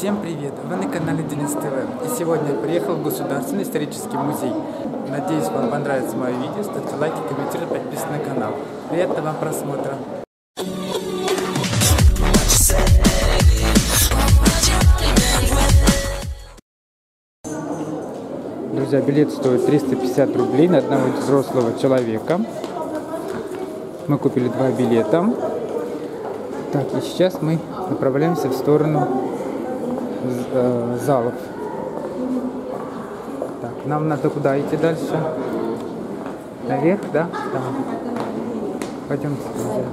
Всем привет! Вы на канале Денис ТВ. И сегодня я приехал в Государственный исторический музей. Надеюсь, вам понравится мое видео. Ставьте лайки, комментируйте, подписывайтесь на канал. Приятного вам просмотра! Друзья, билет стоит 350 рублей на одного взрослого человека. Мы купили 2 билета. Так, и сейчас мы направляемся в сторону залов. Так, нам надо куда идти дальше? Наверх, да? Да. Пойдемте, друзья.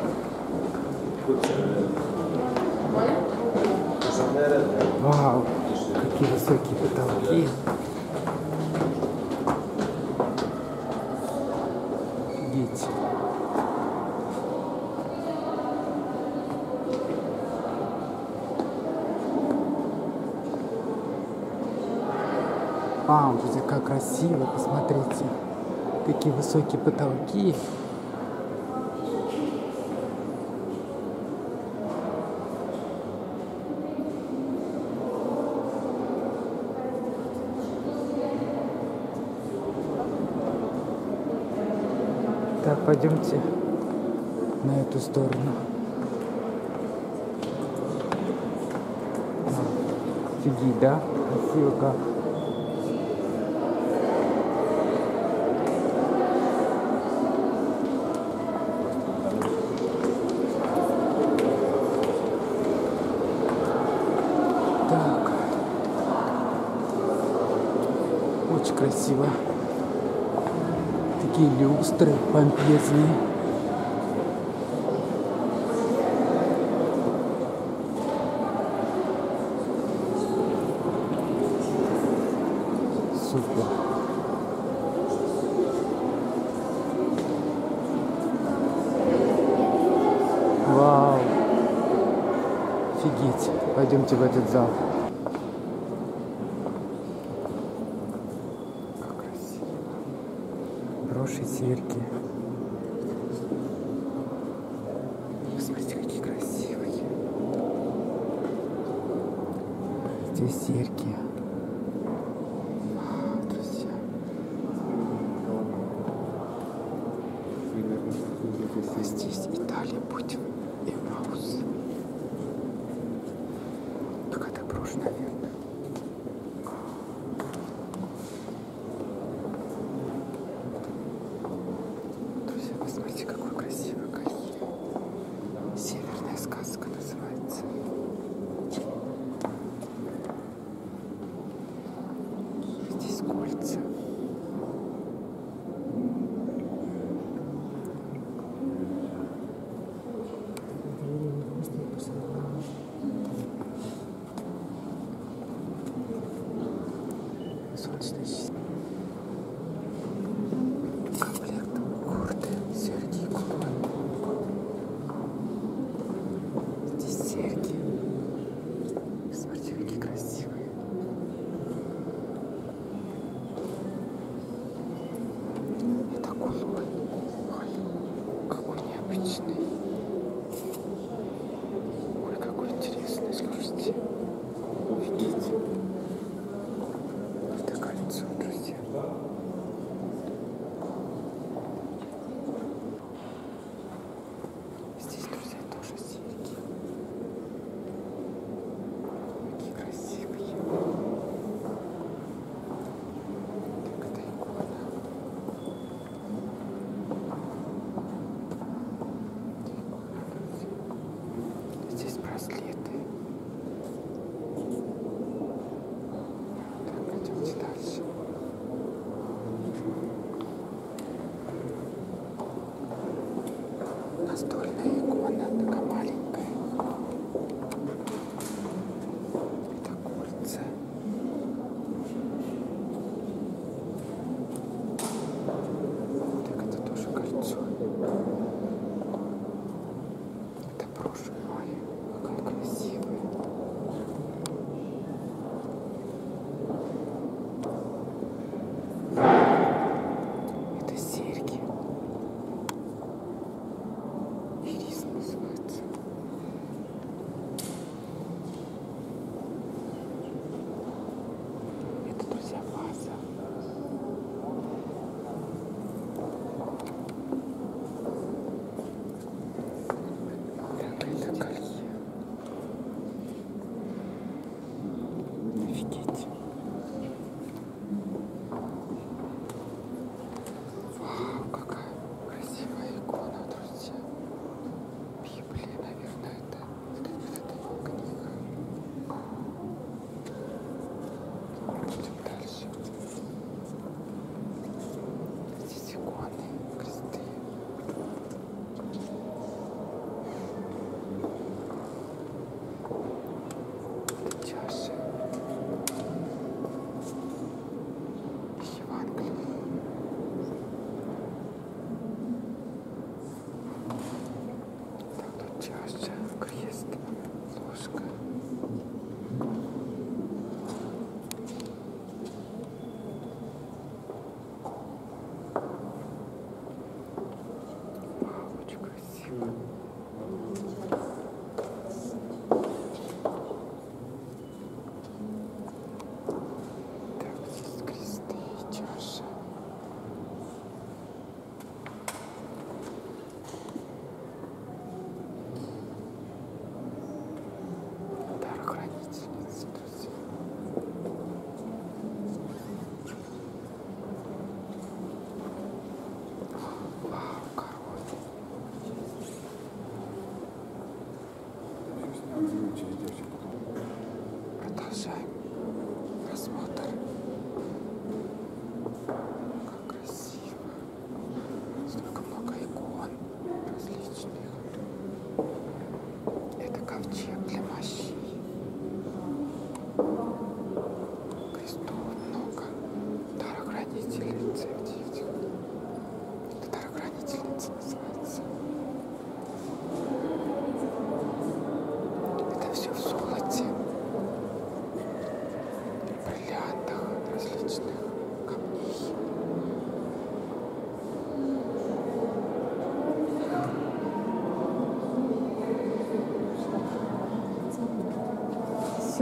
Вау, какие высокие потолки. Офигеть. Вау, друзья, как красиво, посмотрите. Какие высокие потолки. Так, пойдемте на эту сторону. Офигеть, да? Красиво как. Так. Очень красиво. Такие люстры помпезные. Супер. Вау. Офигеть. Пойдемте в этот зал. Как красиво. Броши, серьги. Посмотрите, какие красивые. Здесь серьги. Друзья. А здесь Италия, Путин и Маус. Какая-то брошь, наверное. Друзья, посмотрите, какой красивый колье. Северная сказка называется. Здесь кольца. Солнечный щит. Комплект курты, серьги, кулон. Здесь серьги. Смотрите, какие красивые. Это кулон. Ой, какой необычный. Ой, какой интересный, слушайте. Офигеть. Это кольцо, друзья. Здесь, друзья, тоже серьги. Какие красивые. Так, это икона. Здесь браслеты. Так, пойдемте дальше. Настольная икона, такая маленькая. Это кольца. Так, это тоже кольцо. Это брошь. Ой, какая красивая. Это серьги.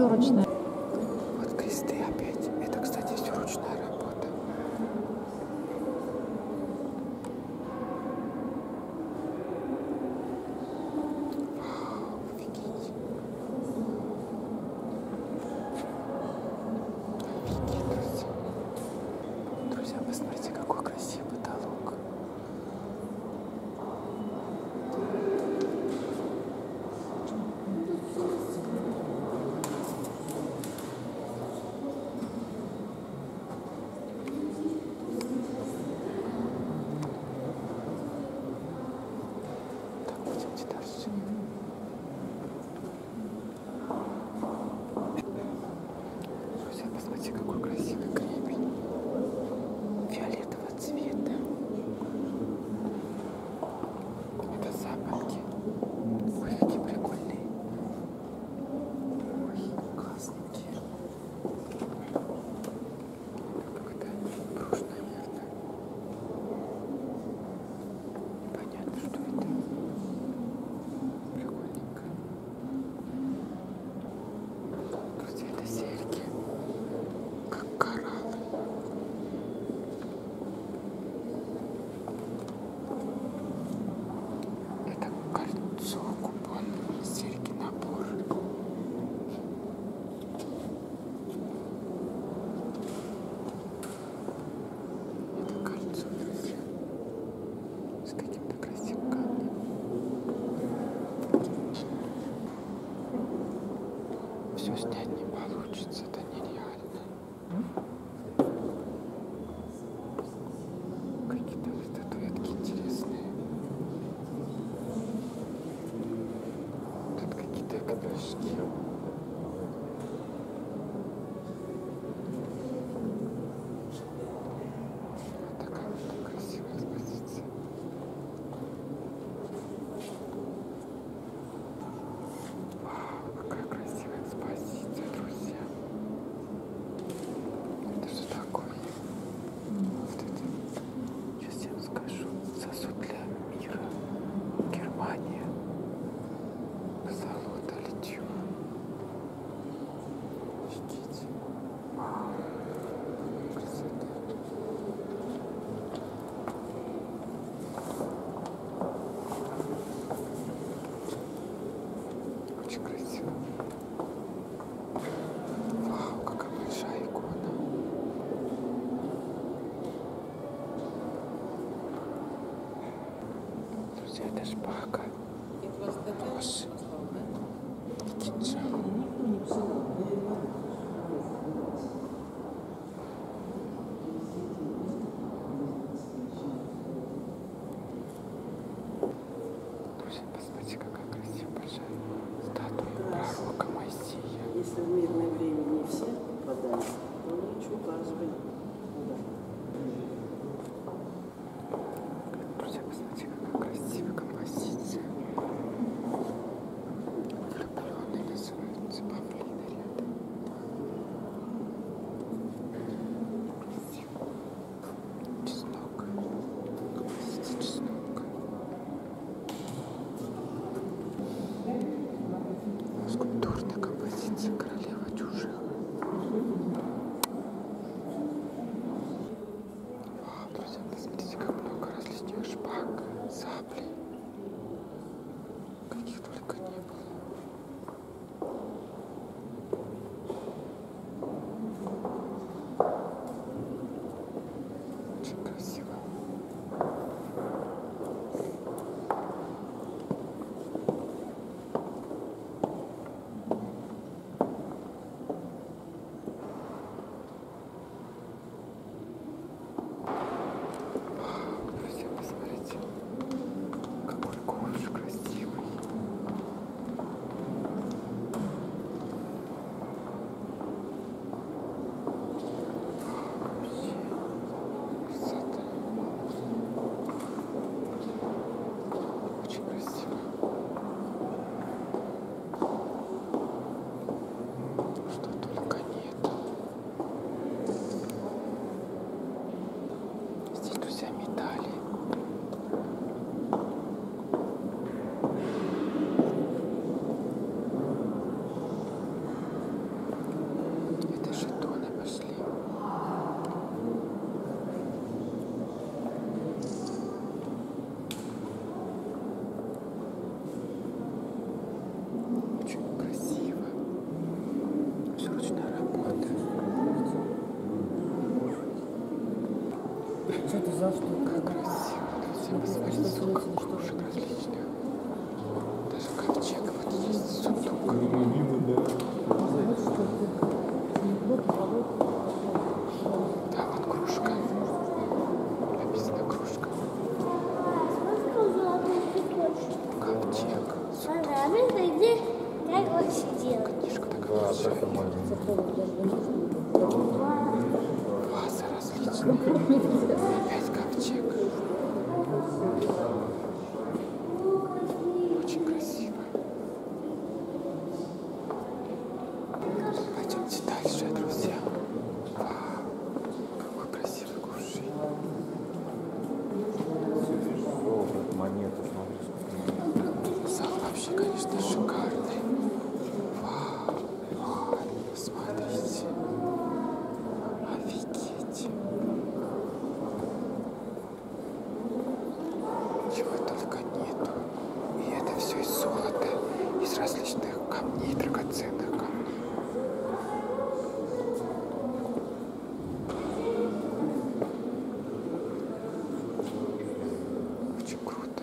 все ручное. Вот кресты опять. Это, кстати, все ручная работа. Вау, офигеть. Офигеть, друзья. Друзья, посмотрите, какой красивый потолок. Так, пойдемте дальше. Друзья, посмотрите, какой красивый гребень фиолетового цвета. Это запонки. Ой, какие прикольные. Ой, классненькие. Как-то пружина, наверное. Понятно, что это. Прикольненько. Друзья, это серьги. Как кораллы. Это кольцо, купон, серьги, набор. Это кольцо, друзья, с каким-то красивым камнем. Все снять не получится, это нереально. Какие-то статуэтки интересные. Тут какие-то книжки. Вот такая вот красивая экспозиция. Вау, какая красивая экспозиция, друзья. Это что такое? Вот это. Сейчас я вам скажу. Сосуд для мира. Германия. Золото, литье. Офигеть. Вау. Красота. Очень красиво. Вау, какая большая икона. Друзья, это шпага. Нож. И кинжал. Друзья, посмотрите, какая красивая большая статуя пророка Моисея. Если в мирное время не все попадают, то ничего указывай. Друзья, посмотрите, какая красивая композиция. Влюбленные называются павлины рядом. Красиво. Чеснок. Композиция чеснока. Скульптурная композиция королева чужих. Вау, друзья, посмотрите, как много различных шпаг, саблей. Каких только не было. Очень красиво. Друзья, посмотрите. Ваза различные. Опять ковчег. Очень красиво. Пойдемте дальше, друзья. Вау, какой красивый кувшин. Монеты, смотри. Зал вообще, конечно, шикарный. Вау, вау, смотрите. Офигеть. Чего только нету. И это все из золота, из различных камней, драгоценных камней. Очень круто.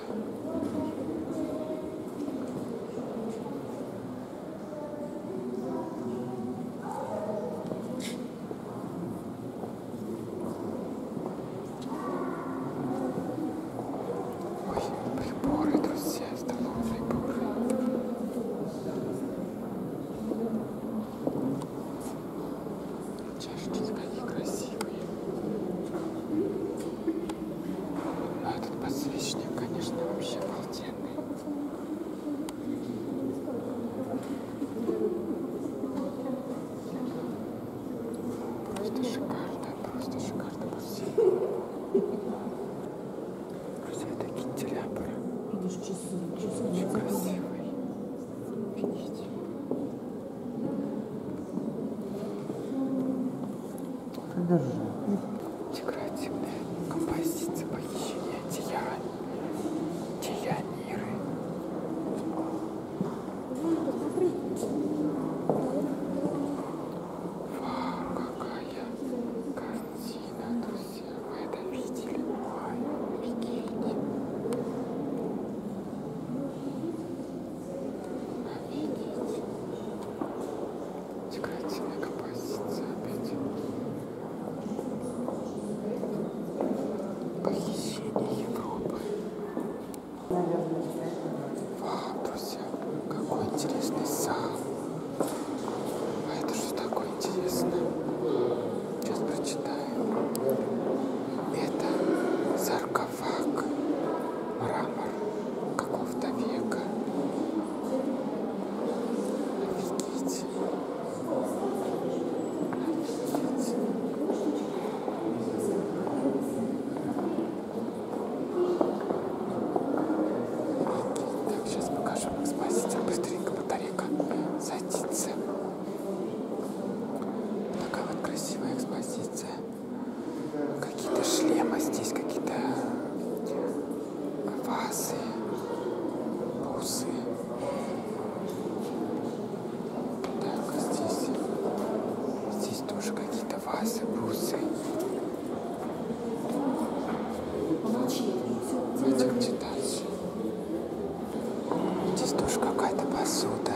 Ой, приборы, друзья, столовые приборы. Чашечки какие красивые. А этот подсвечник, конечно, вообще обалденный. Просто шикарно подсвечник. Друзья, это кинделябр. Видишь, часы. Очень красивый. Видите? Декоративная композиция похищения Деяниры. Вау, какая картина, друзья. Вы это видели? Ой, офигеть. Офигеть. Декоративная композиция опять. Похищение Европы. Вау, друзья, какой интересный зал. А это что такое интересное? Сейчас прочитаю. Это саркофаг, мрамор какого-то века. Офигеть. Офигеть. Так, сейчас покажу вам экспозицию. Быстренько батарейка садится. Такая вот красивая экспозиция. Какие-то шлемы здесь, какие-то вазы, бусы. Так, здесь тоже какие-то вазы, бусы. Пойдемте дальше. Здесь тоже какая-то посуда.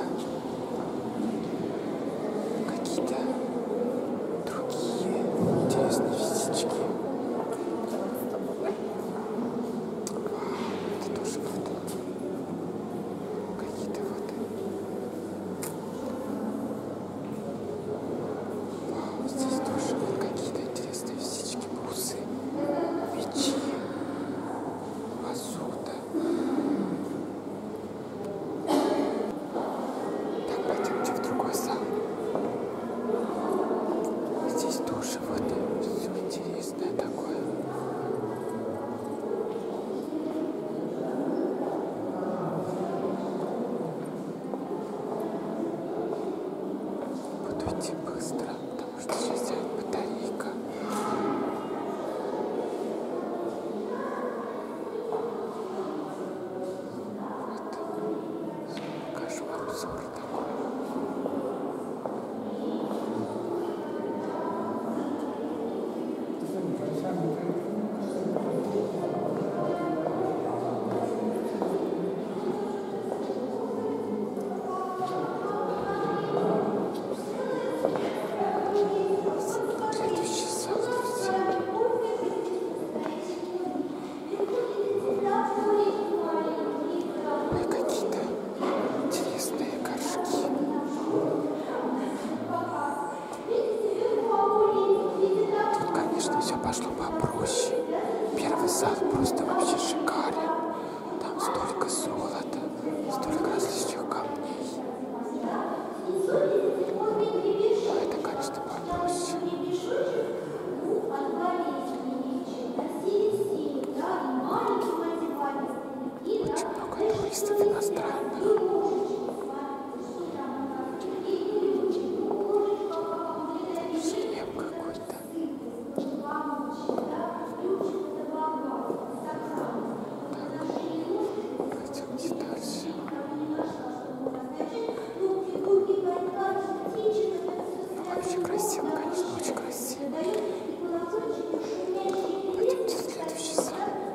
Какие-то другие интересные вещички. Вау, это тоже вот какие-то вот. Вау, здесь тоже вот какие-то интересные вещички, бусы, мечи, посуда. туристов иностранных. Шлем какой-то. Пойдемте дальше. Ну, вообще красиво, конечно, очень красиво. Пойдемте в следующий зал.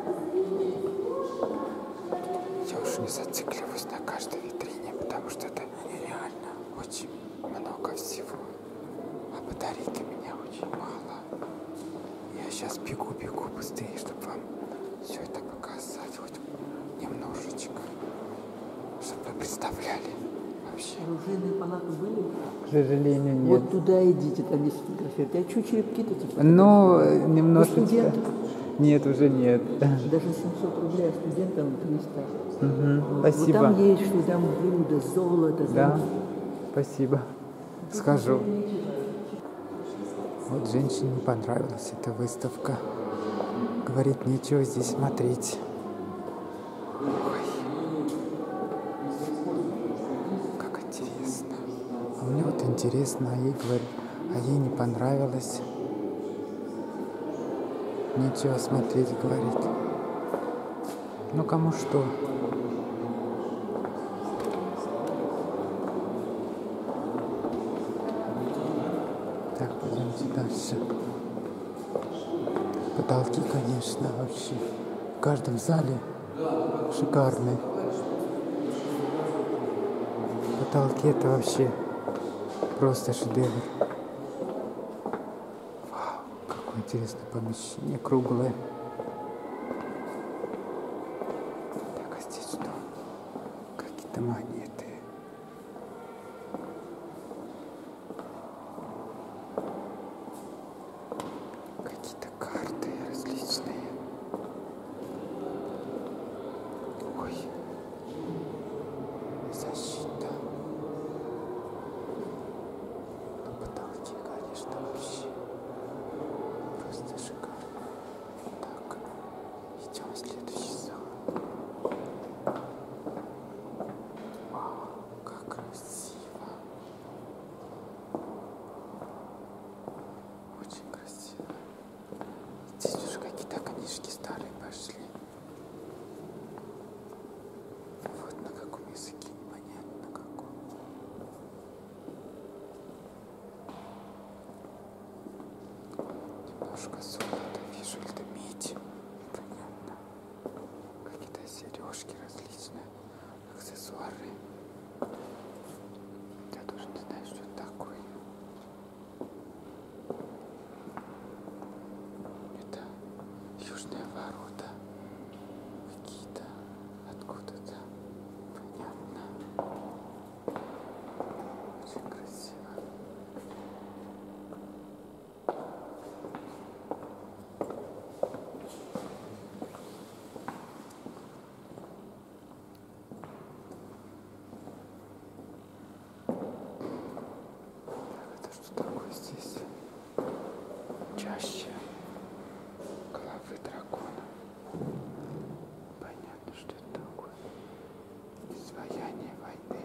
Я уже не зацикливаюсь на каждой витрине, потому что это нереально. Очень много всего. А батарейки у меня очень мало. Я сейчас бегу быстрее, чтобы вам все это показать. Хоть немножечко. Чтобы вы представляли вообще. Оружейные палаты были? К сожалению, нет. Вот туда идите, там есть фотографировать. А что черепки-то типа? Но немножко. студент? Нет, уже нет. Даже 700 рублей, а студентам 300. Мгм, Вот спасибо. там есть, что там блюдо, золото. Да, там. спасибо. Скажу. Вот женщине не понравилась эта выставка. Говорит, нечего здесь смотреть. Ой. Как интересно. А мне вот интересно, а ей, а ей не понравилось. Нечего смотреть, говорит. Ну, кому что. Так, пойдемте дальше. Потолки, конечно, вообще в каждом зале шикарные. Потолки это вообще просто шедевр. Вау, какое интересное помещение, круглое. Так, а здесь что? Какие-то монеты. Какие-то карты различные. Ой. Защита. На потолке, конечно, вообще просто шикарно. Так, идем в следующий зал. Вау, как красиво. Очень красиво. Здесь уже какие-то книжки старые пошли. Вот на каком языке, непонятно на каком. Немножко золота вижу, это медь. Понятно. Какие-то сережки различные, аксессуары. Я тоже не знаю, что это такое. Это южные ворота. Какие-то откуда-то. Понятно. Очень красиво. Так, это что такое здесь? Чаще головы дракона. Понятно, что это такое. Изваяние войны.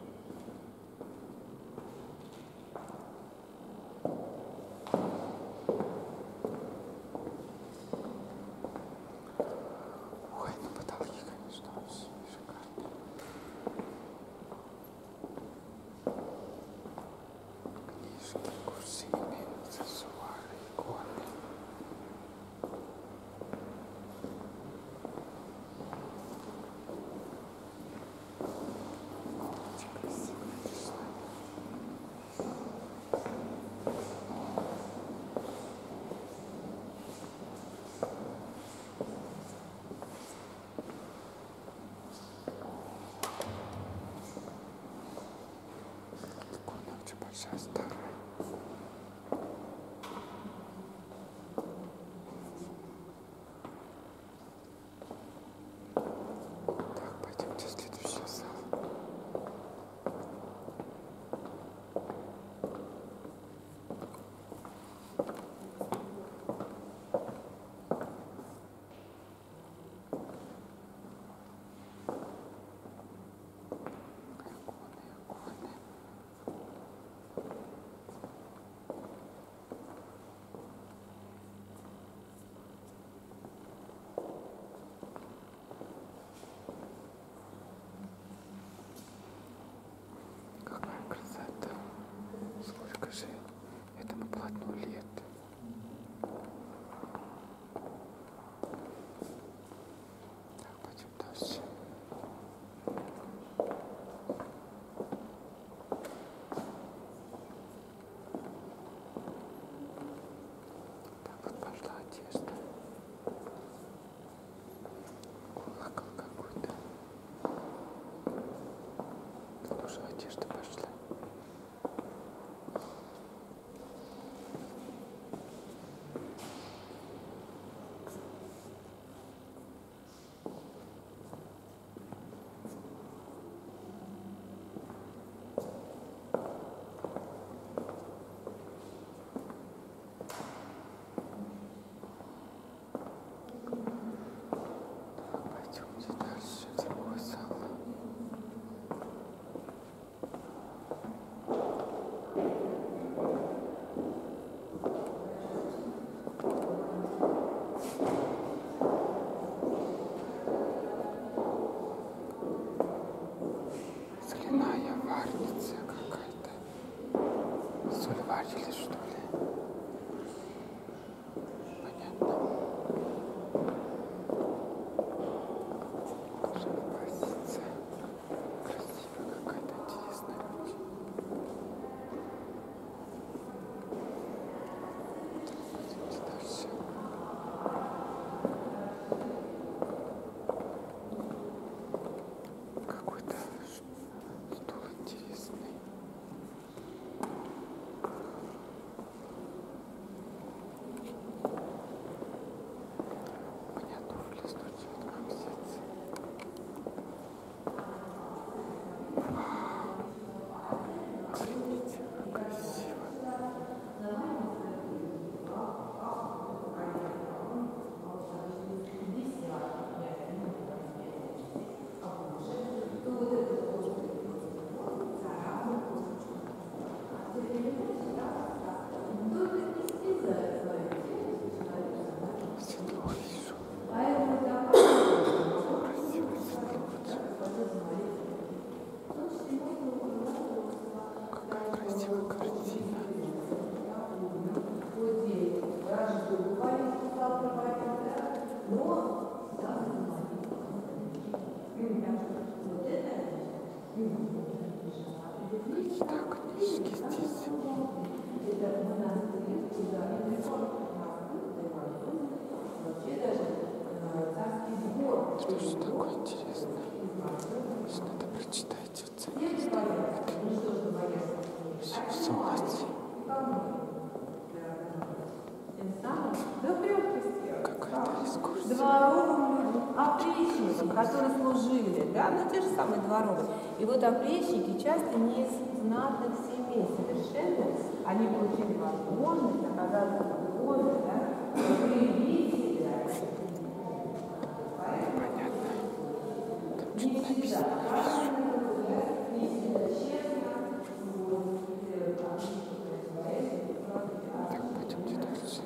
Ой, ну потолки, конечно, вообще шикарные. Книжки, кувшины, аксессуары, иконы. Очень красиво, конечно. Икона очень большая, старая. Так, пойдемте в следующий зал. что ли? Понятно. Позиция. Красивая какая-то, интересная очень. Идемте дальше. Какой-то стул интересный. У меня туфли стучат, как сердце. Охренеть, как красиво. Светло вижу. Красиво светло очень. Какая красивая картина. Так, книжки здесь. Что же такое интересное? Что надо прочитать в центре стоит. Все в золоте. Какая-то экскурсия. Дворовым опричникам, которые служили, да, ну те же самые дворовые. И вот опричники часто не из знатных семей совершенно, они получили возможность оказаться в доме, да, проявить себя. Понятно. Там что-то написано. Так, пойдемте дальше.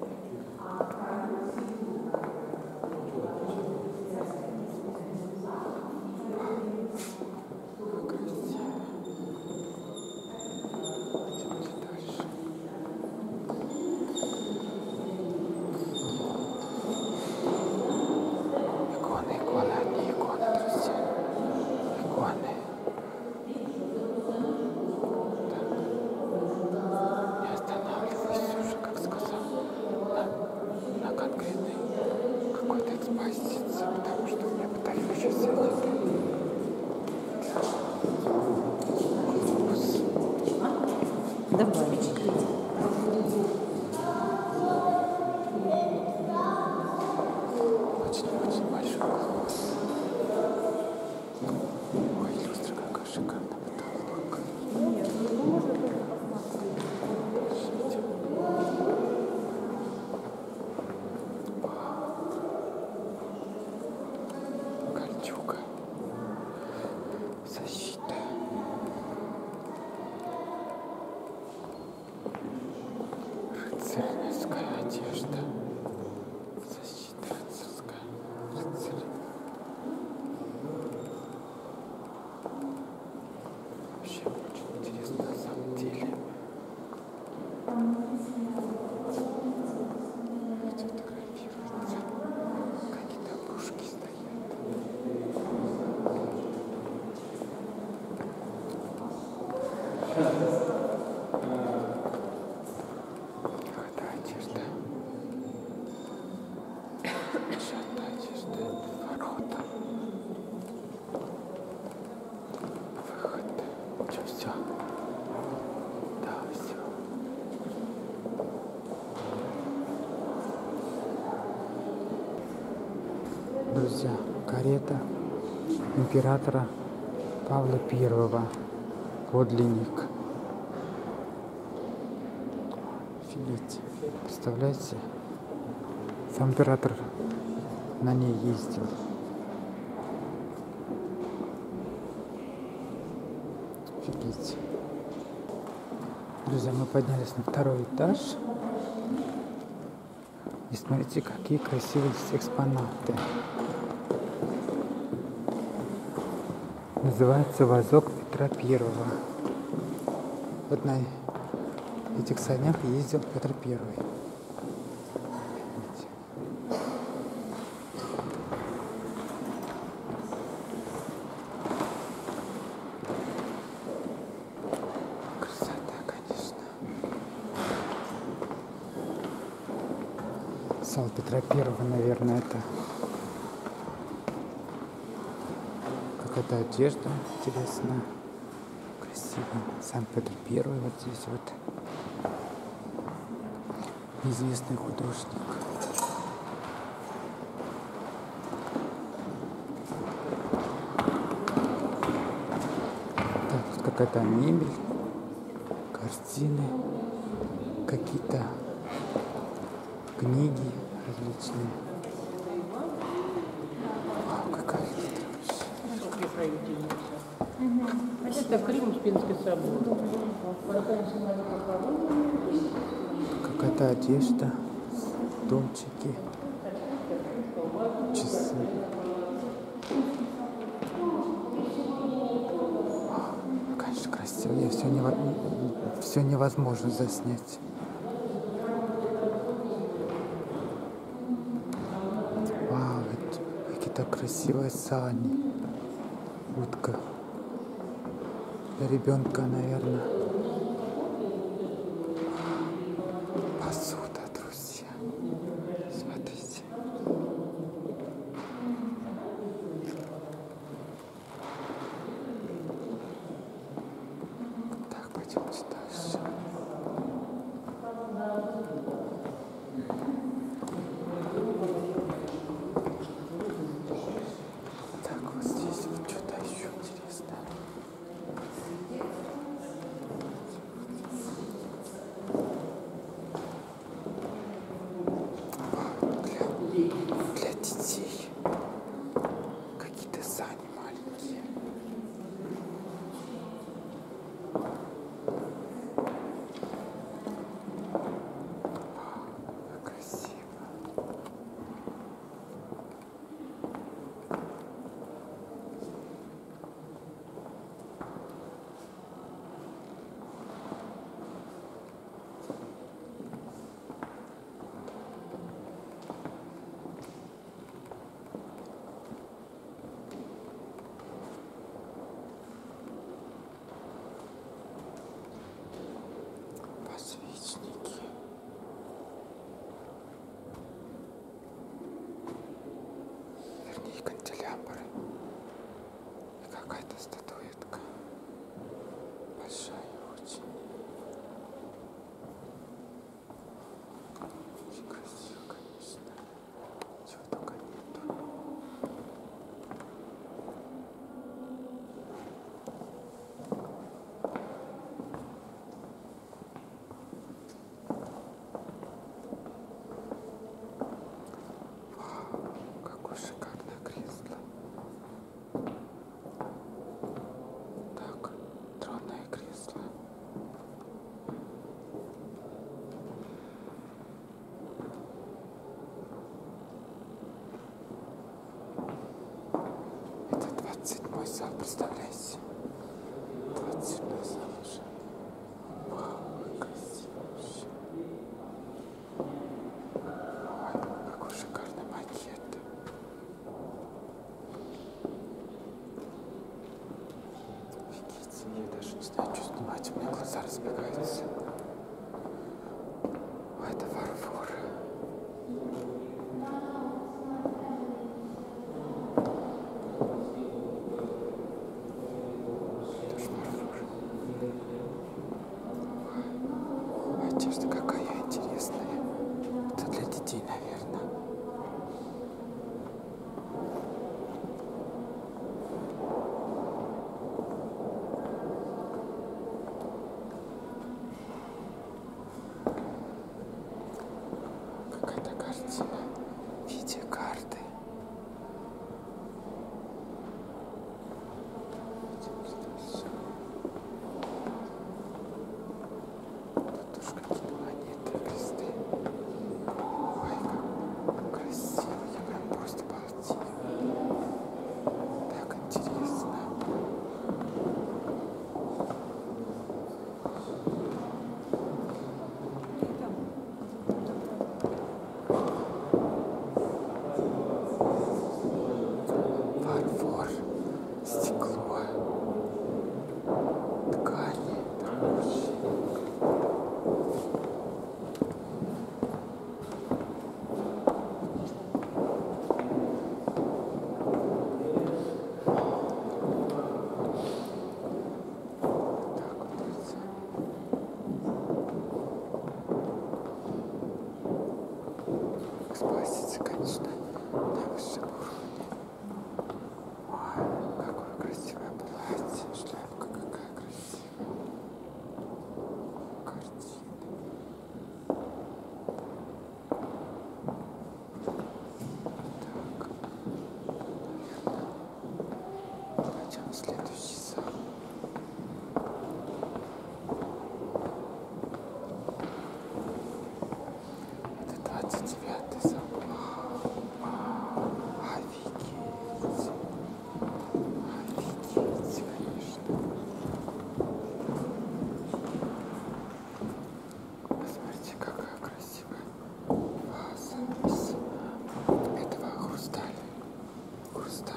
Красиво. Пойдемте дальше. Иконы, иконы, одни иконы, друзья. Иконы. Так. Не останавливайся уже, как сказал, на конкретной какой-то экспозиции, потому что у меня батарея сейчас сядет. Глобус. Давай. Очень большой глобус. Ой, люстра какая шикарная, потолок. Слушайте. Кольчуга. Защита. Рыцарская одежда. Защита рыцарская. Рыцарь. Вообще очень интересно на самом деле. Фотографируется. Какие-то пушки стоят. Какая-то одежда. Шата одежда. Ворота. Выход. Что, все? Да, все. Друзья, карета императора Павла I. Подлинник. Офигеть. Представляете? Сам император на ней ездил. Офигеть. Друзья, мы поднялись на второй этаж. И смотрите, какие красивые здесь экспонаты. Называется вазок Петра Первого. Вот на этих санях ездил Петр Первый. Красота, конечно. Зал Петра Первого, наверное, это какая-то одежда интересная, красивая. Сам Петр Первый вот здесь вот. Известный художник. Так, тут какая-то мебель, картины, какие-то книги различные. Вау, какая хитрая. Это Крым, Успенский собор. Какая-то одежда, домчики, часы. Конечно, красиво. Все невозможно заснять. Вау, какие-то красивые сани. Утка. Для ребенка, наверное. Посуда, друзья. Смотрите. Так, пойдемте дальше. Так, вот здесь вот что-то еще интересное. Для детей какие-то сани маленькие. Как красиво. Подсвечники. Вернее, канделябры. И какая-то статуэтка. Большая очень. Очень красиво, конечно. Чего только нету. Какое шикарное кресло. Так, тронное кресло. Это 27-й зал, представляете? 27-й зал уже. Вау, как красиво вообще. Ой, какой шикарный макет. Офигеть, я даже не знаю, что снимать, у меня глаза разбегаются. Ой, это фарфор. Тоже фарфор. Ой, одежда какая интересная. Это для детей, наверное. Какая-то картина в виде карты. Тут тоже какие-то монеты.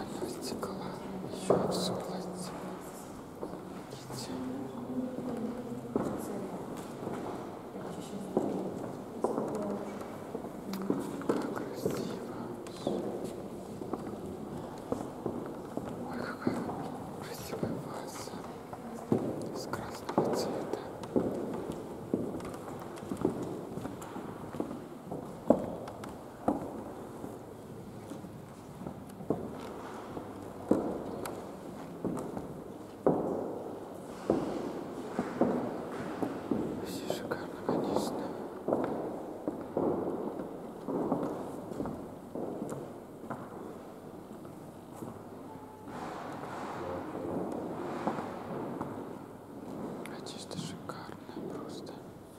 натурального стекла. Еще в золоте. Видите? Как красиво. Ой, какая красивая ваза из красного цвета. Вообще шикарно, конечно. Одежда шикарная просто.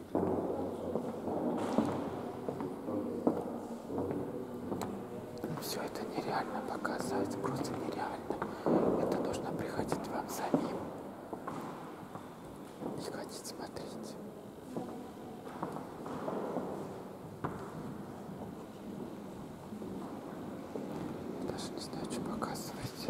Все это нереально показать, просто нереально. Это нужно приходить вам самим и ходить смотреть. Даже не знаю, что показывать.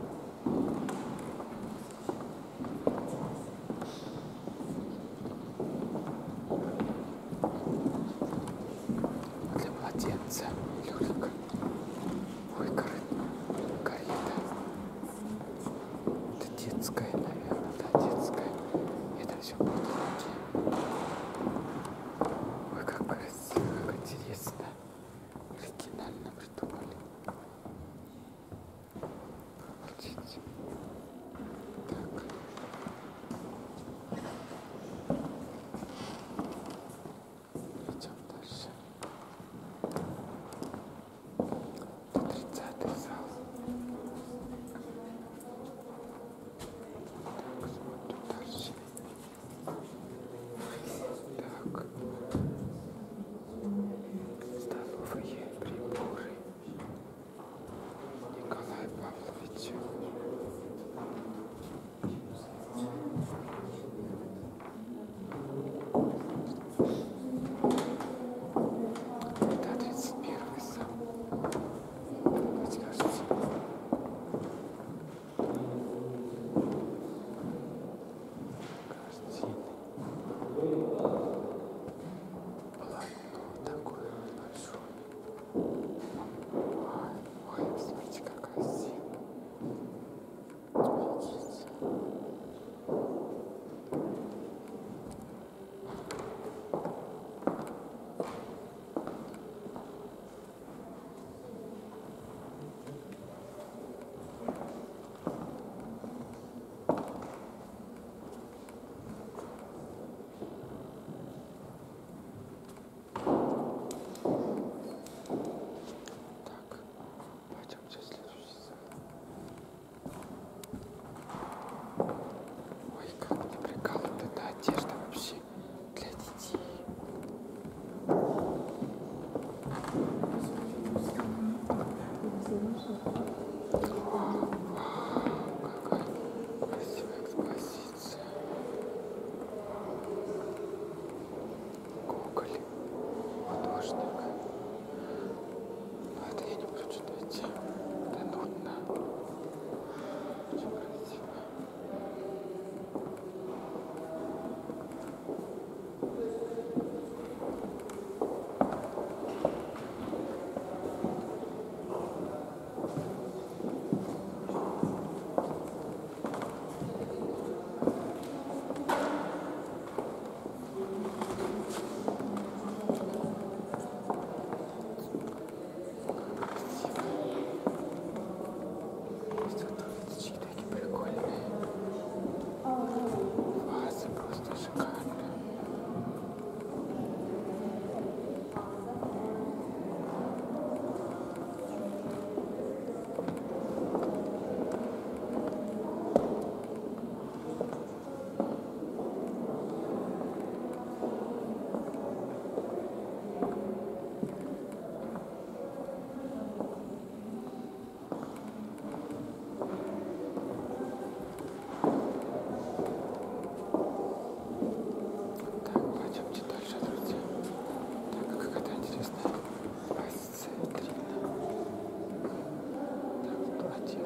Для младенца люлька. Ой, карета.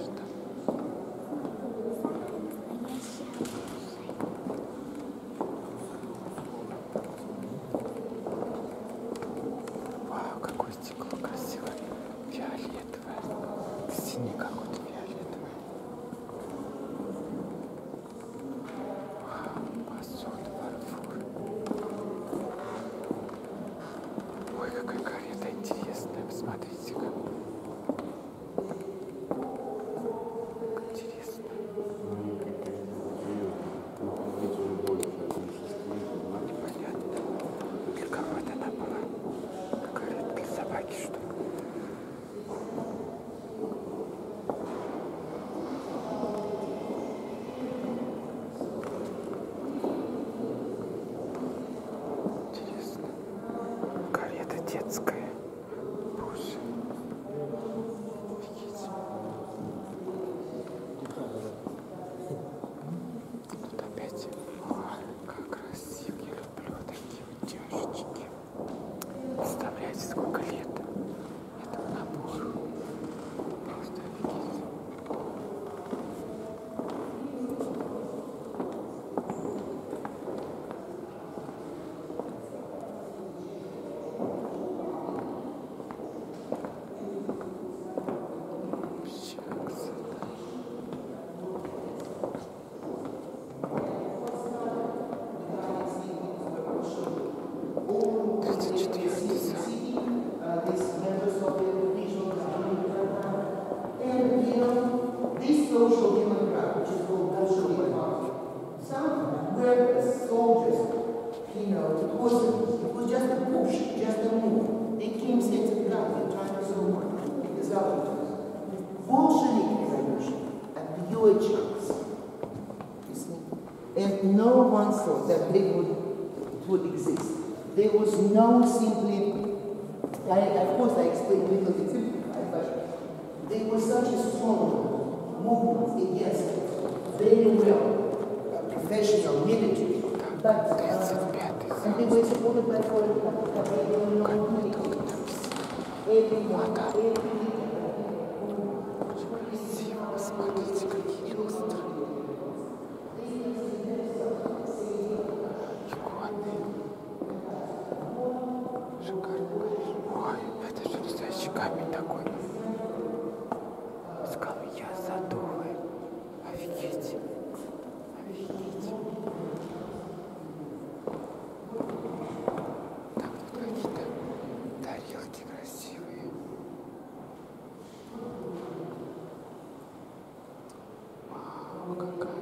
одежда. Вау, какое стекло красивое. Фиолетовое. Синий какой-то фиолетовый. Вау, посуда, фарфор. Ой, какая карета интересная. Посмотрите-ка. Интересно. Непонятно. Для кого это она была? Карета для собаки, что ли? Интересно. Карета детская. Боже. Офигеть. Тут опять. Ой, как красиво. Я люблю такие вот девушечки. Представляете, сколько лет этому набору. Просто офигеть. Вообще красота. 34-й зал. This social democrat, which is called Bolshevik Party, some were soldiers, it was just a push, just a move. They came center ground, they tried to so much. Because Bolshevik revolution at the UHS, you see, and no one thought that they would exist. There was no simply, of course I explained a little bit simplified, but there was such a strong movement against it. Very well, professional, military, but and they were supported by foreign countries. Everyone. Смотрите, какие люстры. Иконы. Шикарно, конечно. Ой, это же настоящий камень такой. Скалъя садовая. Офигеть. Офигеть. Так, тут какие-то тарелки красивые. Вау, какая